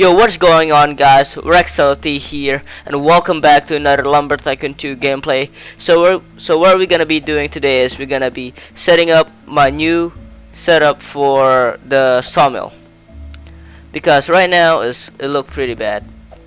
Yo, what's going on, guys? RexLT here, and welcome back to another Lumber Tycoon 2 gameplay. So what we're gonna be doing today is we're gonna be setting up my new setup for the sawmill, because right now it look pretty bad.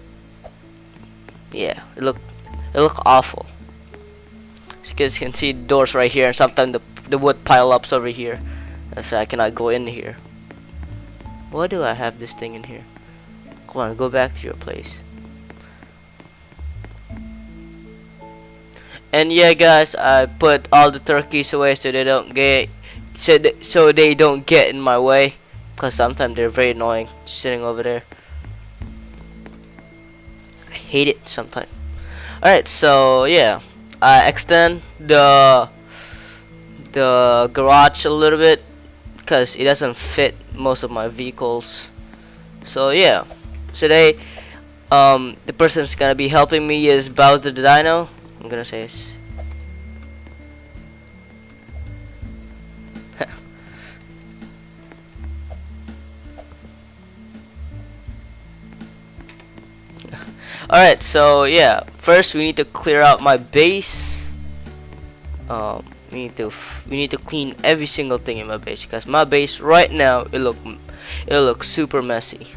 Yeah, it look awful. As you guys can see, the doors right here, and sometimes the wood pile ups over here, so I cannot go in here. Why do I have this thing in here? Come on, go back to your place. And yeah, guys, I put all the turkeys away so they don't get in my way, because sometimes they're very annoying sitting over there. I hate it sometimes. Alright, so yeah, I extend the garage a little bit because it doesn't fit most of my vehicles. So yeah, today the person's gonna be helping me is Bowser the Dino. I'm gonna say this. Alright, so yeah, first we need to clear out my base. We need to clean every single thing in my base, because my base right now it looks super messy.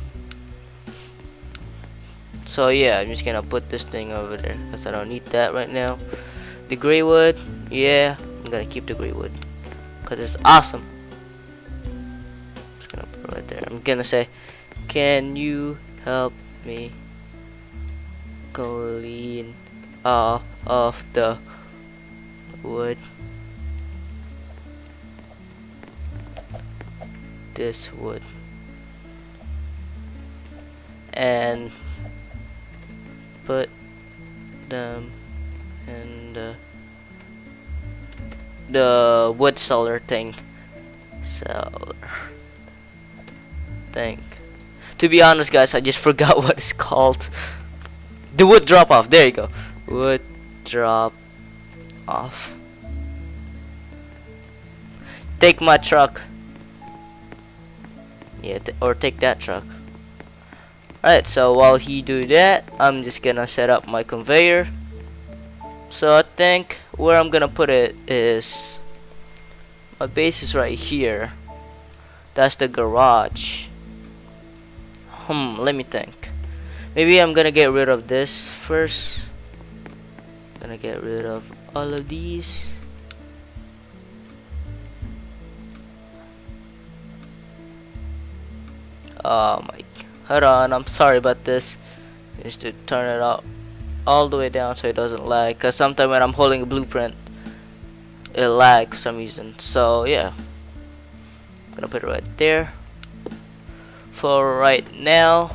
So yeah, I'm just gonna put this thing over there because I don't need that right now. The gray wood, yeah, I'm gonna keep the gray wood because it's awesome. Just gonna put it right there. I'm gonna say, can you help me clean all of the wood? This wood. And put them in the wood cellar thing. To be honest, guys, I just forgot what it's called. The wood drop off. There you go. Wood drop off. Take my truck. Yeah, or take that truck. Alright, so while he do that, I'm just gonna set up my conveyor. So I think where I'm gonna put it is, my base is right here. That's the garage. Let me think. Maybe I'm gonna get rid of this first. Gonna get rid of all of these. Oh my, hold on, I'm sorry about this. Just to turn it out all the way down so it doesn't lag, because sometimes when I'm holding a blueprint it lags for some reason. So yeah, I'm gonna put it right there for right now.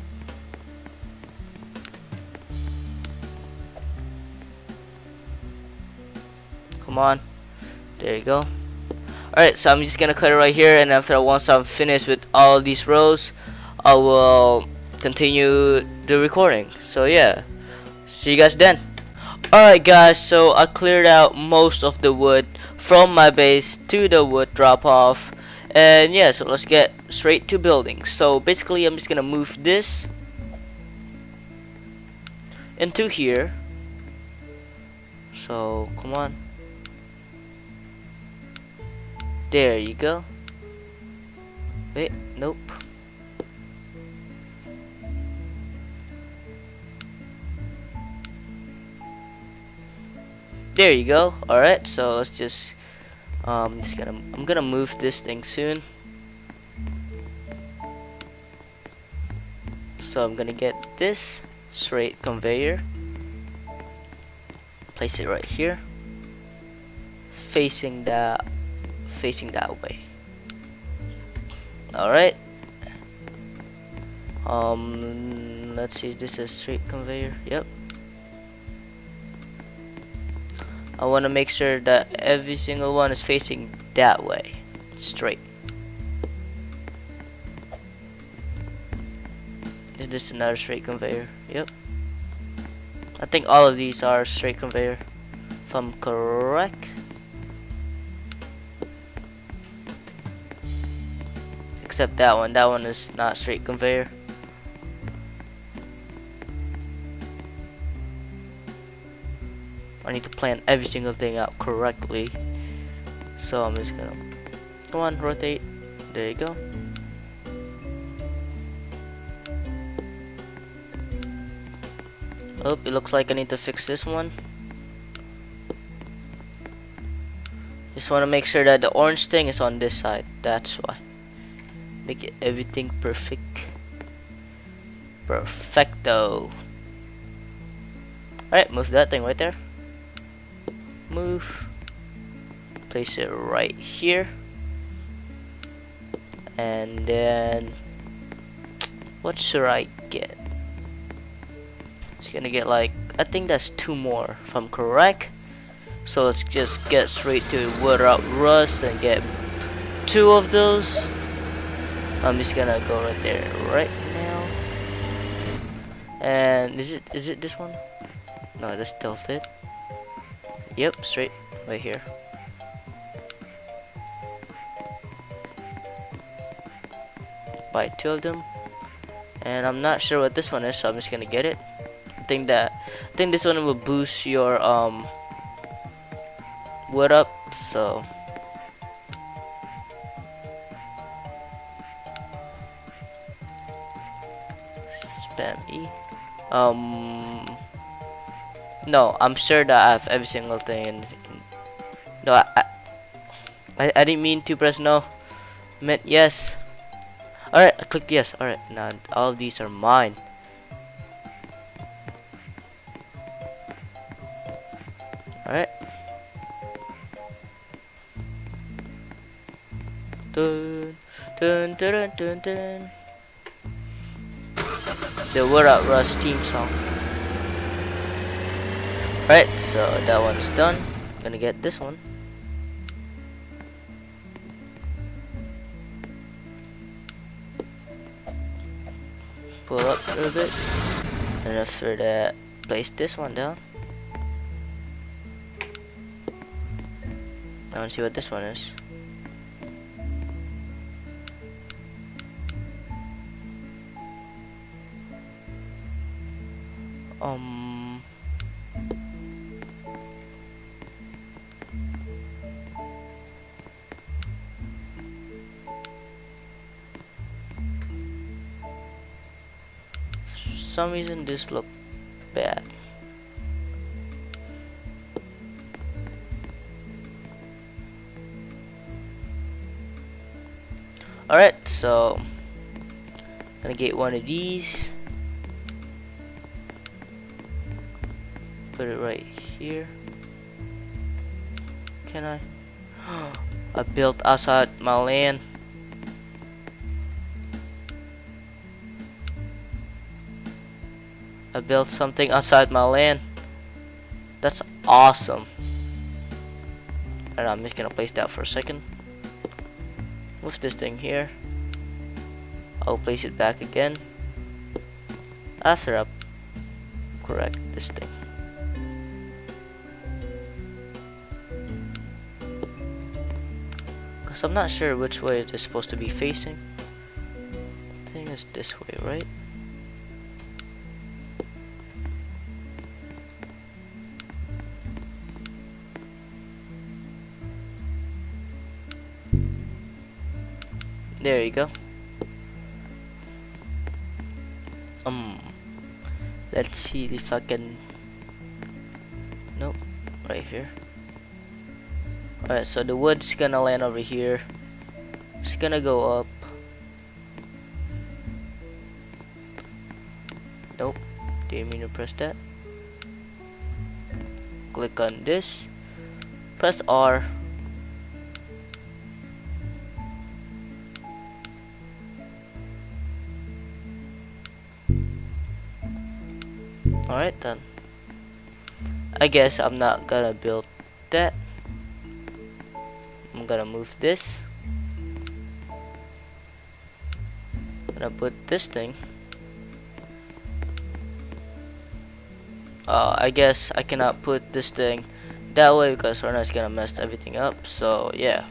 Come on, there you go. Alright, so I'm just gonna cut it right here, and once I'm finished with all these rows, I will continue the recording. So yeah, see you guys then. Alright guys, so I cleared out most of the wood from my base to the wood drop off, and yeah, so let's get straight to building. So basically I'm just gonna move this into here. So come on. There you go. Wait, nope. There you go. Alright, so let's just I'm gonna move this thing soon. So I'm gonna get this straight conveyor. Place it right here. Facing that way. Alright. Let's see, this is a straight conveyor. Yep. I want to make sure that every single one is facing that way, straight. Is this another straight conveyor? Yep. I think all of these are straight conveyor, if I'm correct. Except that one is not straight conveyor. I need to plan every single thing out correctly. So I'm just gonna, come on, rotate. There you go. Oh, it looks like I need to fix this one. Just want to make sure that the orange thing is on this side. That's why. Make it everything perfect. Perfecto. Alright, move that thing right there. Move. Place it right here. And then what should I get? It's gonna get like, I think that's 2 more if I'm correct. So let's just get straight to wood out rust and get 2 of those. I'm just gonna go right there right now. And is it this one? No, that's tilted. Yep, straight right here. Buy 2 of them. And I'm not sure what this one is, so I'm just gonna get it. I think this one will boost your wood up, so spam E. No, I'm sure that I have every single thing no, I didn't mean to press no. I meant yes. Alright, I clicked yes. Alright, now all of these are mine. Alright. Dun, dun, dun, dun, dun, dun. The Wood Out Rust theme song. Alright, so that one's done. Gonna get this one. Pull up a little bit. And after that, place this one down. I want to see what this one is. For some reason this look bad. Alright, so gonna get one of these. Put it right here. Can I? I built outside my land. I built something outside my land. That's awesome. And I'm just gonna place that for a second. Move this thing here. I'll place it back again after I correct this thing. Cause I'm not sure which way it is supposed to be facing. I think it's this way, right? There you go. Let's see if I can. Nope, right here. Alright, so the wood's gonna land over here. It's gonna go up. Nope, didn't mean to press that. Click on this. Press R. Alright then. I guess I'm not gonna build that. I'm gonna move this. Gonna put this thing. I guess I cannot put this thing that way because Rona is gonna mess everything up. So yeah.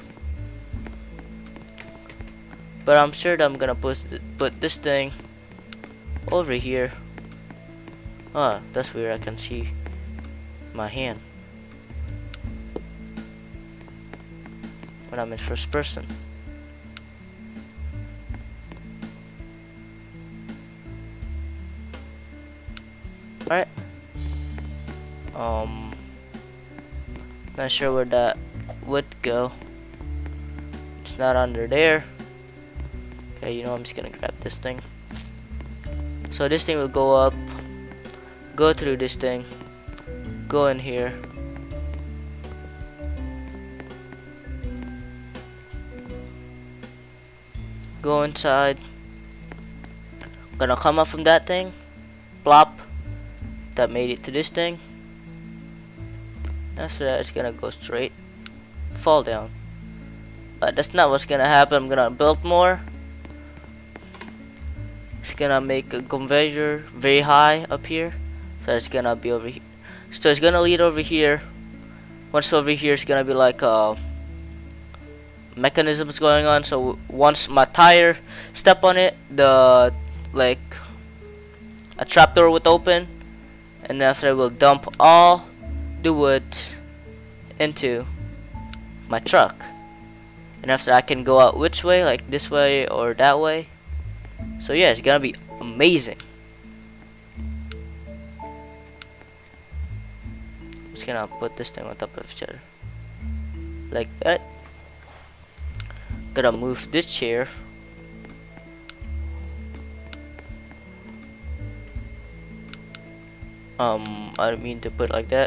But I'm sure that I'm gonna put this thing over here. Ah, that's where I can see my hand. when I'm in first person. Alright. Not sure where that would go. It's not under there. Okay, you know, I'm just gonna grab this thing. So this thing will go up, go through this thing, go in here. Go inside. Gonna come up from that thing. Plop. That made it to this thing. After that, it's gonna go straight, fall down. But that's not what's gonna happen. I'm gonna build more. It's gonna make a conveyor very high up here. So it's gonna be over here. So it's gonna lead over here. Once over here, it's gonna be like mechanisms going on. So once my tire step on it, the like a trapdoor would open, and after I will dump all the wood into my truck, and after I can go out which way, like this way or that way. So yeah, it's gonna be amazing. I'm just gonna put this thing on top of each other like that. Gonna move this chair. I didn't mean to put it like that.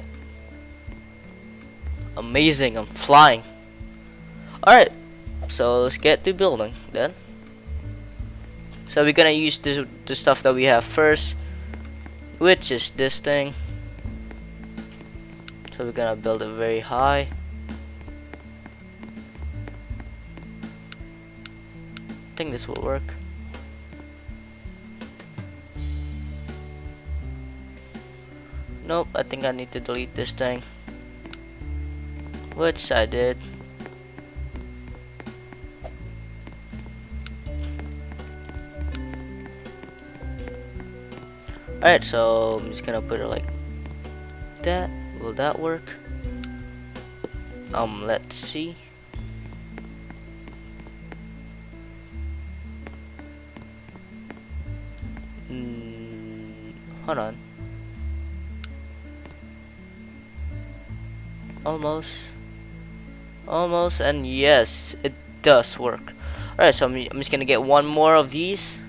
Amazing, I'm flying. Alright, so let's get to building then. So we're gonna use the stuff that we have first, which is this thing. So we're gonna build it very high. I think this will work. Nope, I think I need to delete this thing, which I did. Alright, so I'm just gonna put it like that. Will that work? Let's see. Hold on. Almost, and yes, it does work. Alright, so I'm just gonna get one more of these.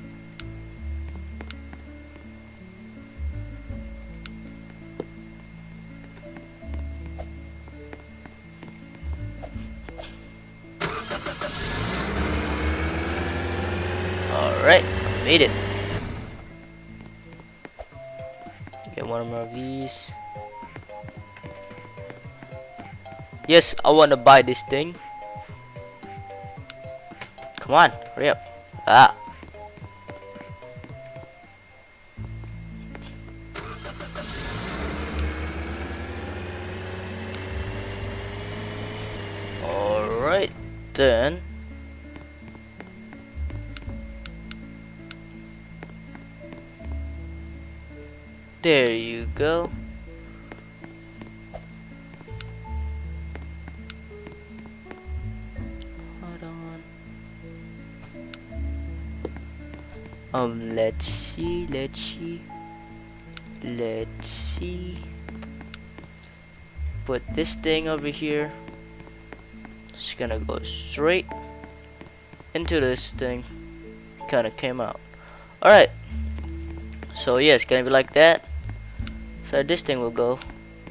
Alright, made it. Get one more of these. Yes, I want to buy this thing. Come on, hurry up. Ah. Alright, then. There you go. Let's see. Put this thing over here. It's gonna go straight into this thing. Kinda came out. Alright. So yeah, it's gonna be like that. So this thing will go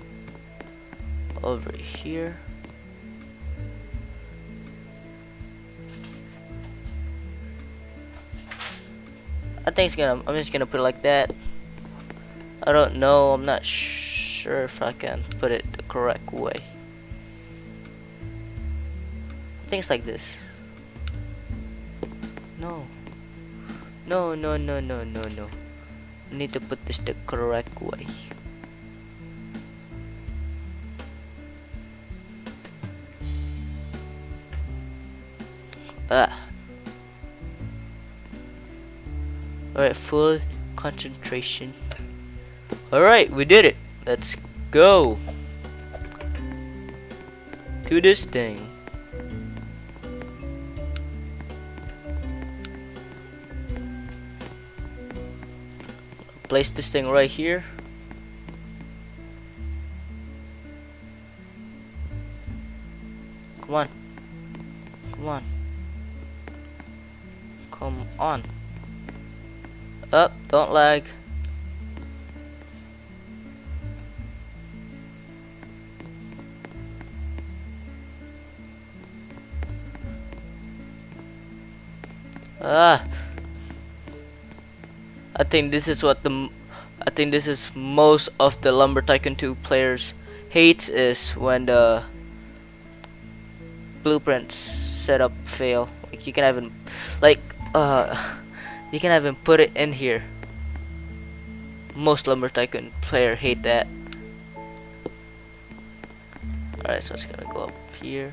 over here. I think it's gonna, I'm just gonna put it like that. I don't know, I'm not sure if I can put it the correct way. I think it's like this. No. I need to put this the correct way. Alright, full concentration. Alright, we did it. Let's go to this thing. place this thing right here. Come on. Come on. Come on. Up, don't lag. Ah, I think this is most of the Lumber Tycoon 2 players hates, is when the blueprints setup fail. Like you can even you can even put it in here. Most Lumber Tycoon player hate that. Alright, so it's gonna go up here.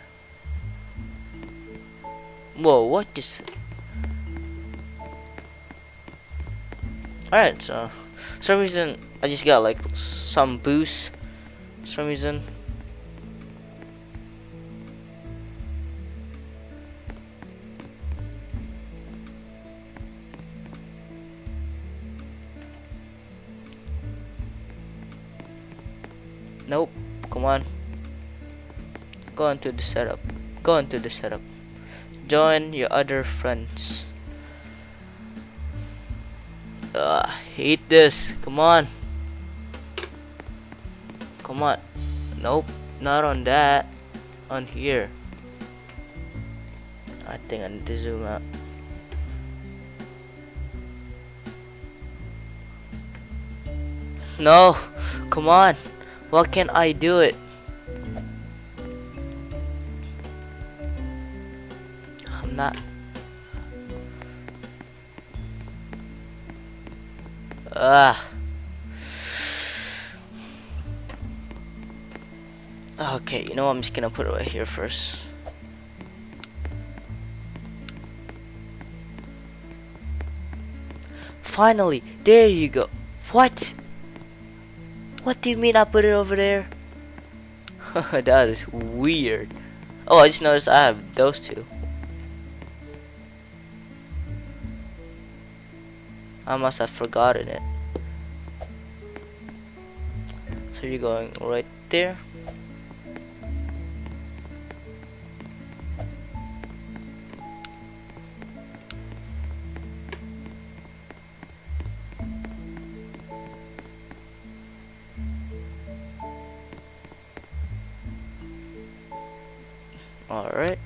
Whoa, what is... Alright, so for some reason I just got like some boost for some reason. Nope, come on. Go into the setup. Go into the setup. Join your other friends. Hate this. Come on. Come on. Nope, not on that. On here. I think I need to zoom out. No, come on. Why can't I do it? I'm not. Okay, you know what? I'm just gonna put it right here first. Finally, there you go. What? What do you mean I put it over there? That is weird. Oh, I just noticed I have those two. I must have forgotten it. So you're going right there. Alright.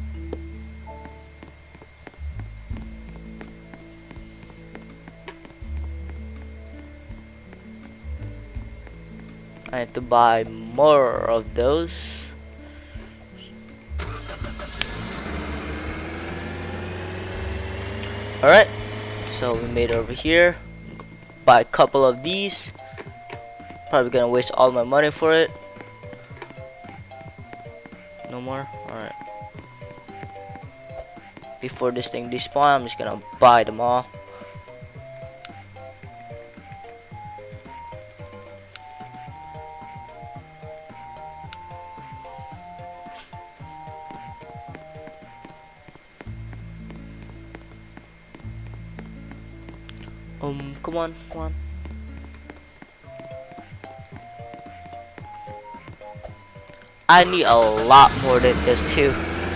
I need to buy more of those. Alright, so we made it over here. Buy a couple of these. Probably gonna waste all my money for it. No more? Alright. Before this thing despawn, I'm just gonna buy them all. Come on, come on. I need a lot more than this too.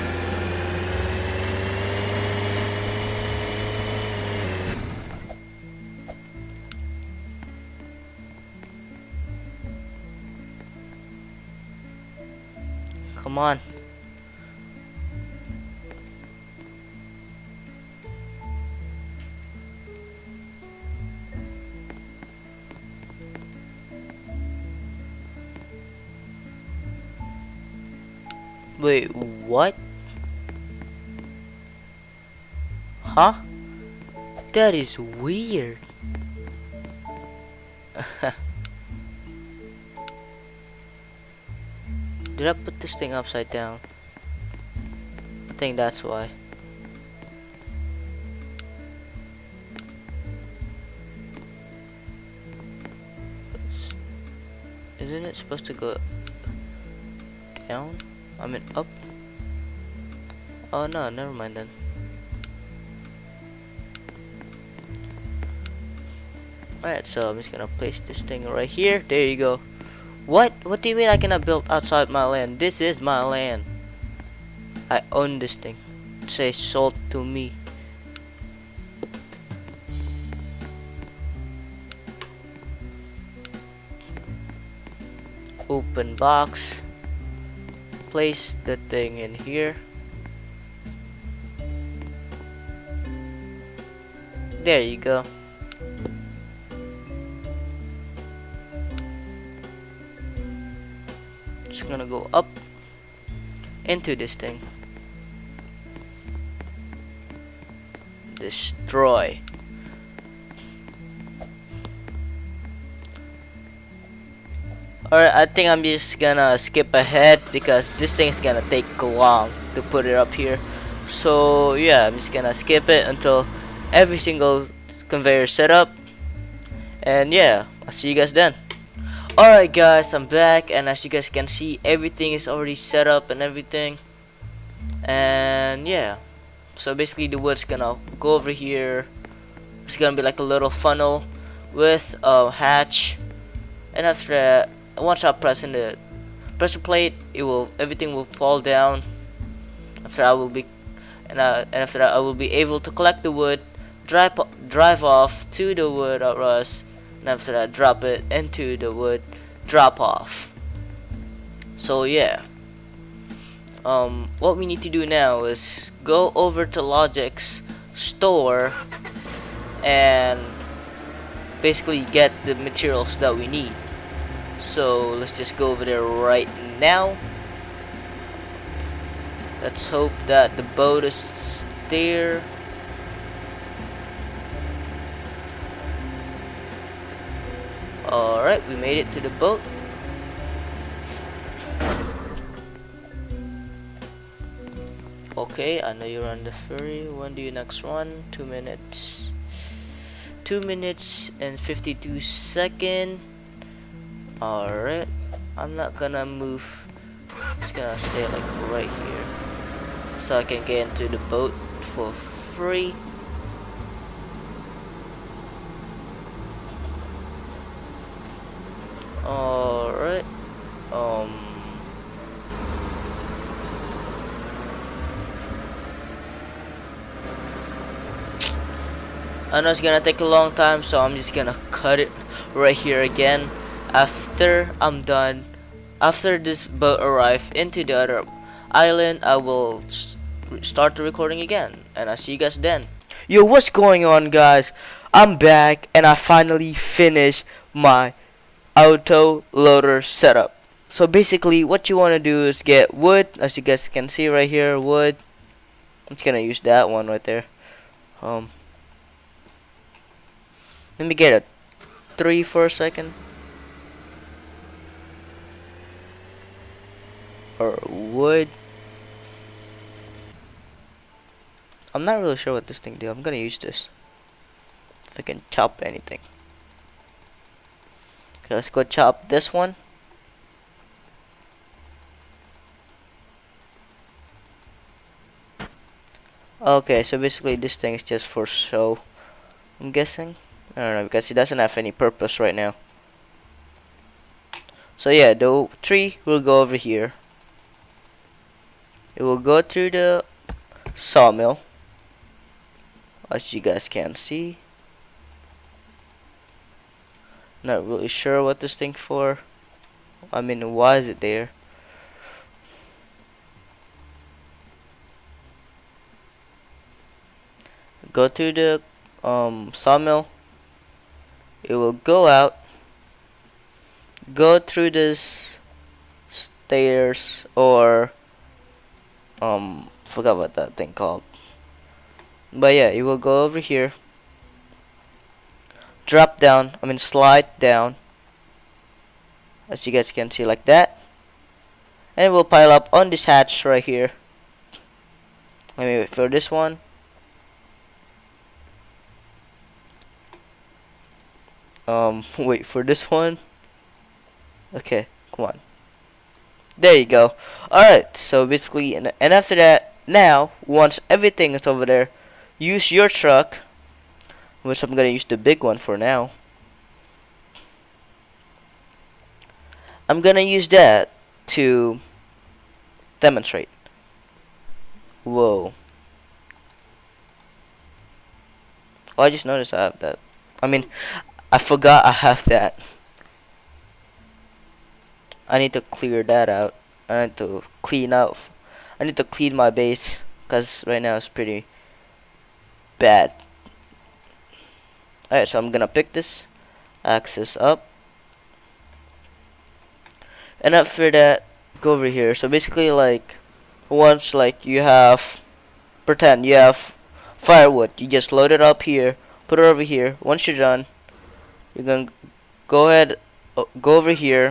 Come on. Wait, what? Huh? That is weird. Did I put this thing upside down? I think that's why. Isn't it supposed to go down? I mean up? Oh no, never mind then. Alright, so I'm just gonna place this thing right here. There you go. What do you mean I cannot build outside my land? This is my land. I own this thing. It says sold to me. Open box. Place the thing in here. There you go. Just gonna go up into this thing. Destroy. Alright, I think I'm just gonna skip ahead because this thing is gonna take long to put it up here. So yeah, I'm just gonna skip it until every single conveyor is set up. And yeah, I'll see you guys then. Alright guys, I'm back, and as you guys can see, everything is already set up and everything. And yeah, so basically the wood's gonna go over here. It's gonna be like a little funnel with a hatch, and after that, once I press the pressure plate, everything will fall down. After I will be and after that I will be able to collect the wood, drive off to the wood rust, and after that drop it into the wood drop off. So yeah, what we need to do now is go over to Logic's store and basically get the materials that we need. So let's just go over there right now. Let's hope that the boat is there. Alright, we made it to the boat. Okay, I know you're on the ferry. When do you next run? 2 minutes. 2 minutes and 52 seconds. Alright, I'm not gonna move. I'm just gonna stay like right here so I can get into the boat for free. Alright, I know it's gonna take a long time, so I'm just gonna cut it right here again. After I'm done, after this boat arrives into the other island, I will start the recording again, and I'll see you guys then. Yo, what's going on, guys? I'm back, and I finally finished my auto loader setup. So basically, what you want to do is get wood, as you guys can see right here, wood. I'm just gonna use that one right there. Let me get a 3 for a second. Or wood. I'm not really sure what this thing do. I'm gonna use this if I can chop anything. Okay, let's go chop this one. Okay, so basically this thing is just for show, I'm guessing. I don't know, because it doesn't have any purpose right now. So yeah, the tree will go over here. It will go through the sawmill, as you guys can see. Not really sure what this thing for. I mean, why is it there? Go to the sawmill. It will go out, go through this stairs, or forgot what that thing called. But yeah, it will go over here, drop down, I mean slide down, as you guys can see, like that, and it will pile up on this hatch right here. Let me wait for this one. Wait for this one. Okay, come on. There you go. Alright, so basically, and after that, now, once everything is over there, use your truck, which I'm gonna use the big one for now. I'm gonna use that to demonstrate. Whoa. Oh, I just noticed I have that. I mean, I forgot I have that. I need to clear that out. I need to clean out. I need to clean my base because right now it's pretty bad. Alright, so I'm gonna pick this axis up, and after that, go over here. So basically, like, once like you have, pretend you have firewood, you just load it up here, put it over here. Once you're done, you're gonna go ahead, go over here,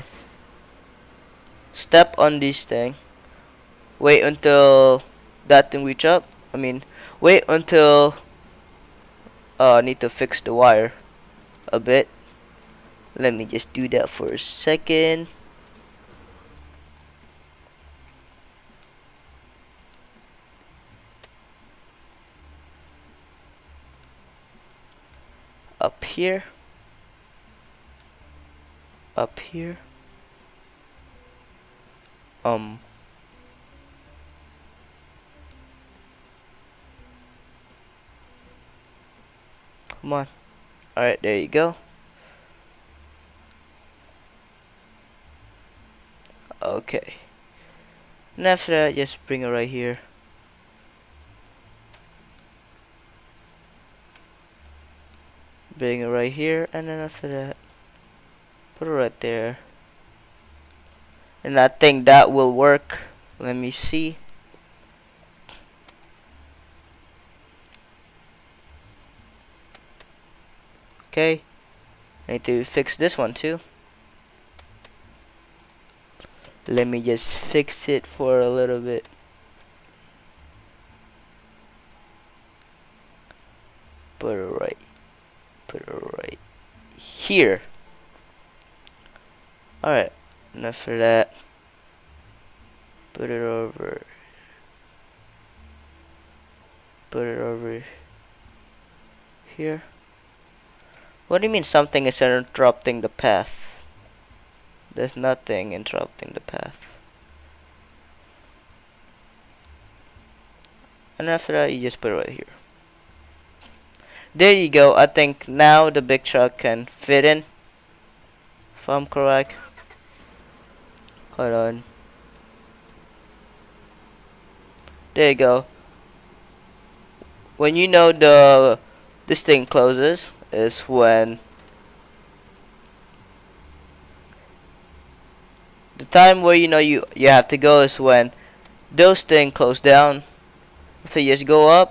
step on this thing, wait until that thing reach up. I mean, wait until I need to fix the wire a bit. Let me just do that for a second. Up here, up here. Come on. Alright, there you go. Okay. And after that, just bring it right here. Bring it right here, and then after that, put it right there. And I think that will work. Let me see. Okay. I need to fix this one too. Let me just fix it for a little bit. Put it right here. Alright, and after that, put it over here. What do you mean something is interrupting the path? There's nothing interrupting the path. And after that, you just put it right here. There you go. I think now the big truck can fit in, if I'm correct. Hold on. There you go. When you know this thing closes is when the time where you know you have to go is when those things close down. So you just go up.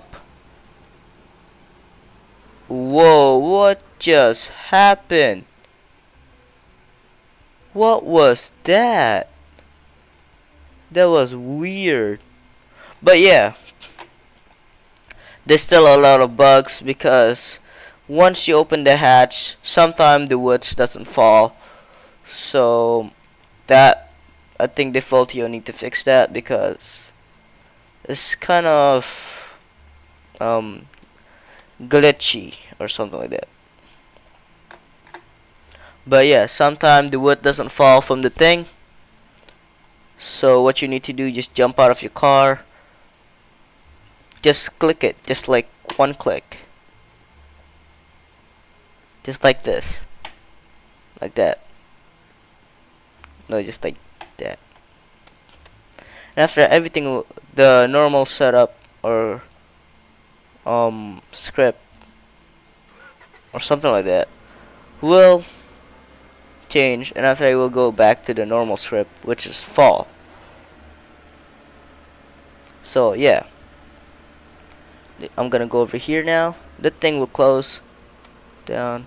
Whoa, what just happened? What was that? That was weird. But yeah, there's still a lot of bugs because once you open the hatch, sometimes the wood doesn't fall. So that, I think default you need to fix that because it's kind of glitchy or something like that. But yeah, sometimes the wood doesn't fall from the thing. So what you need to do, just jump out of your car. Just click it, just like one click. Just like this. Like that. No, just like that. And after that, everything, the normal setup or script or something like that will change, and after I will go back to the normal script, which is fall. So yeah, I'm gonna go over here now. The thing will close down.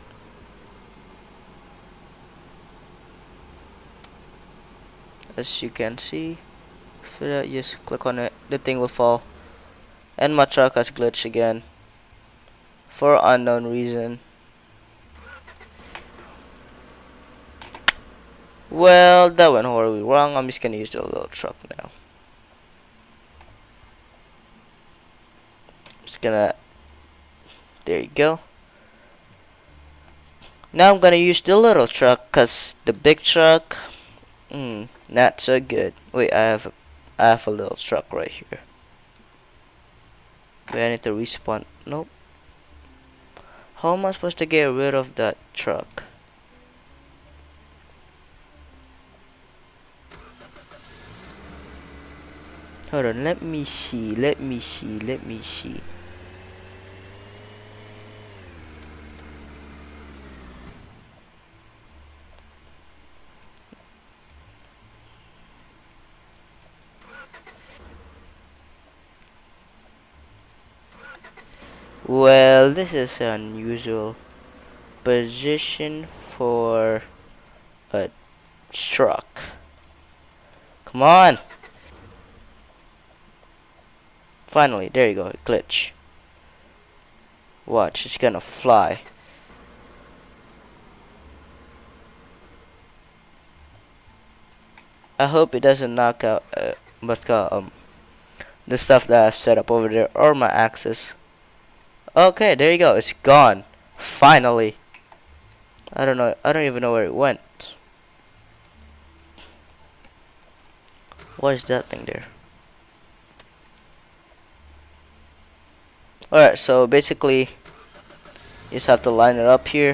As you can see, after that, just click on it, the thing will fall. And my truck has glitched again for unknown reason. Well, that went horribly wrong. I'm just gonna use the little truck now. Just gonna, there you go. Now I'm gonna use the little truck because the big truck Not so good. Wait, I have a little truck right here. Wait, I need to respawn. Nope. How am I supposed to get rid of that truck? Hold on, let me see. Well, this is an unusual position for a truck. Come on! Finally, there you go, glitch. Watch, it's gonna fly. I hope it doesn't knock out the stuff that I've set up over there or my axis. Okay, there you go, it's gone. Finally. I don't even know where it went. What is that thing there? Alright, so basically you just have to line it up here.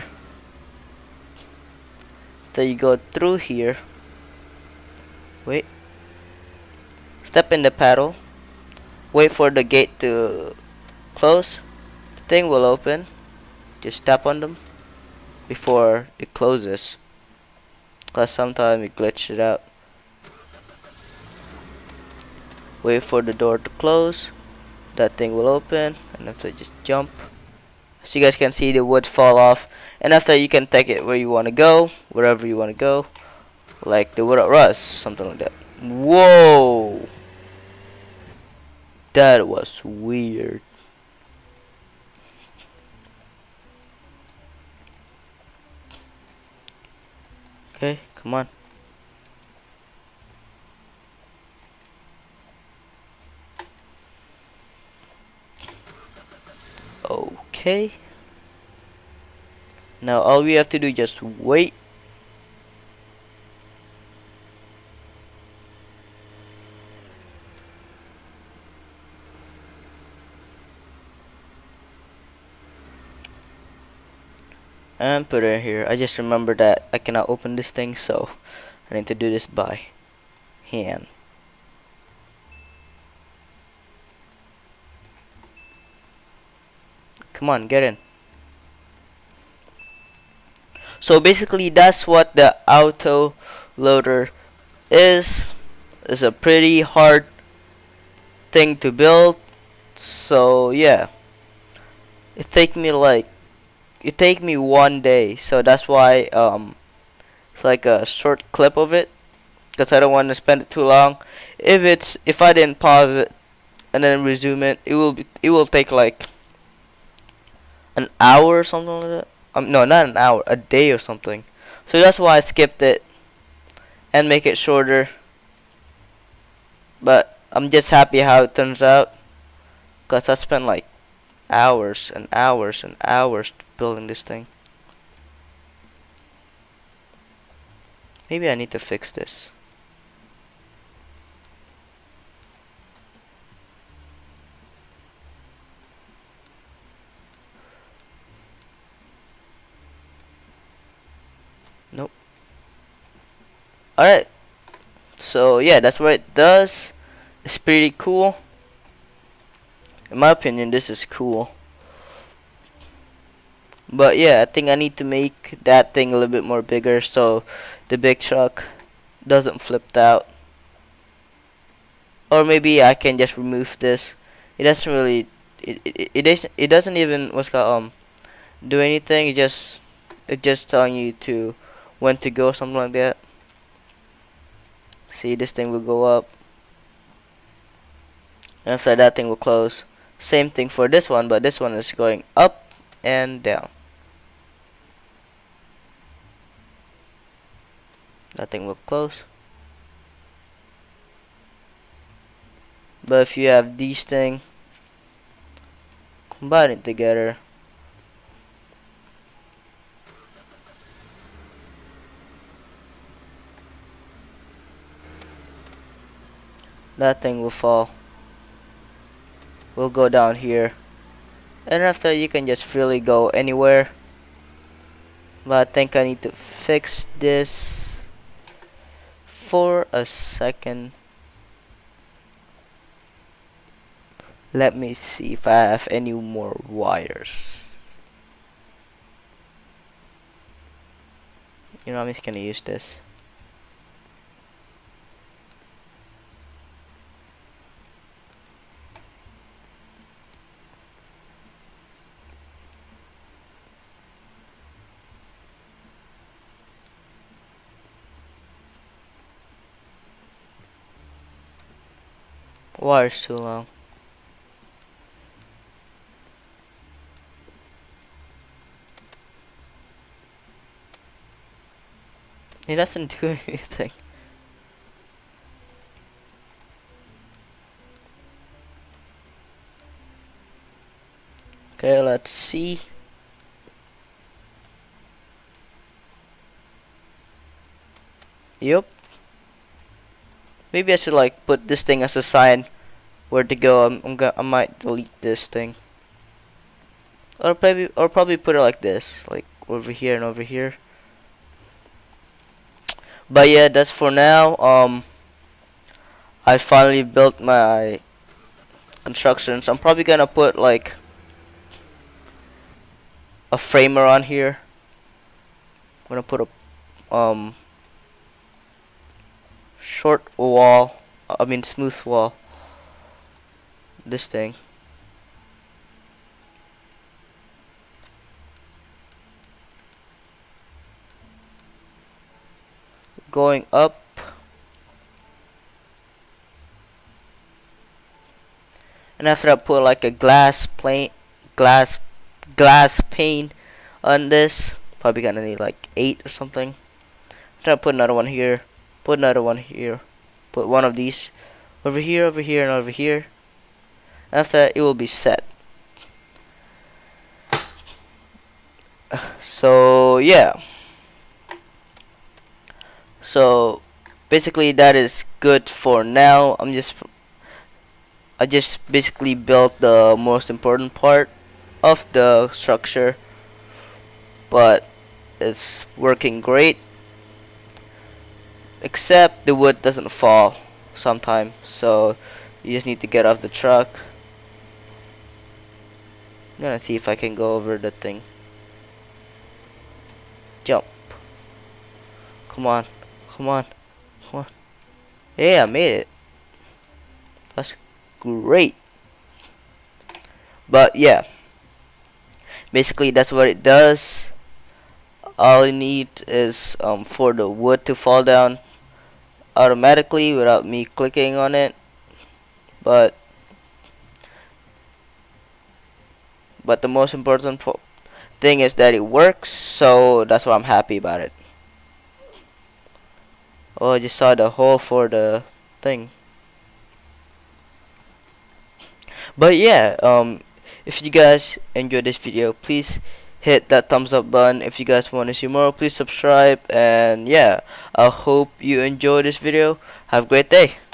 Then you go through here. Wait. Step in the paddle. Wait for the gate to close. The thing will open. Just tap on them before it closes. Cause sometimes it glitches it out. Wait for the door to close. That thing will open, and after just jump. So you guys can see the wood fall off, and after you can take it where you want to go, wherever you want to go, like the wood at rust, something like that. Whoa, that was weird. Okay, come on. Okay. Now all we have to do is just wait. And put it here. I just remember that I cannot open this thing, so I need to do this by hand. Come on, get in. So basically that's what the auto loader is. It's a pretty hard thing to build. So yeah. It take me 1 day. So that's why it's like a short clip of it. Because I don't want to spend it too long. If I didn't pause it and then resume it, it will take like an hour or something like that. No, not an hour, a day or something. So that's why I skipped it and make it shorter. But I'm just happy how it turns out, cause I spent like hours and hours and hours building this thing. Maybe I need to fix this. Nope. Alright. So yeah, that's what it does. It's pretty cool. In my opinion, this is cool. But yeah, I think I need to make that thing a little bit more bigger so the big truck doesn't flip out. Or maybe I can just remove this. It doesn't really it doesn't even do anything. It just telling you to when to go, something like that. See, this thing will go up. After that thing will close. Same thing for this one, but this one is going up and down. That thing will close. But if you have these things combined together, that thing will fall. We'll go down here, and after you can just freely go anywhere. But I think I need to fix this for a second. Let me see if I have any more wires. You know, I'm just gonna use this. Wire's too long. It doesn't do anything. Okay, let's see. Yep. Maybe I should like put this thing as a sign where to go. I might delete this thing. Or probably put it like this, like over here and over here. But yeah, that's for now. I finally built my constructions. I'm probably gonna put like a framer on here. I'm gonna put a short wall. I mean smooth wall. This thing. Going up. And after I put like a glass pane on this, probably gonna need like 8 or something. Try to put another one here, put another one here, put one of these over here, and over here. After that, it will be set. So yeah. So basically that is good for now. I just basically built the most important part of the structure, but it's working great, except the wood doesn't fall sometimes, so you just need to get off the truck. I'm gonna see if I can go over the thing. Jump. Come on, come on, come on. Yeah, I made it. That's great. But yeah, basically that's what it does. All you need is for the wood to fall down automatically without me clicking on it. But the most important thing is that it works, so that's why I'm happy about it. Oh, I just saw the hole for the thing. But yeah, if you guys enjoyed this video, please hit that thumbs up button. If you guys want to see more, please subscribe. And yeah, I hope you enjoyed this video. Have a great day.